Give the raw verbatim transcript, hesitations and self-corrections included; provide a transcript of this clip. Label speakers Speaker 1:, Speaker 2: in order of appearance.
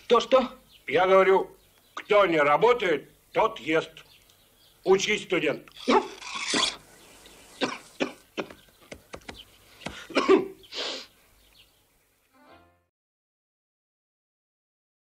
Speaker 1: Что-что?
Speaker 2: Я говорю, кто не работает, тот ест. Учись, студент.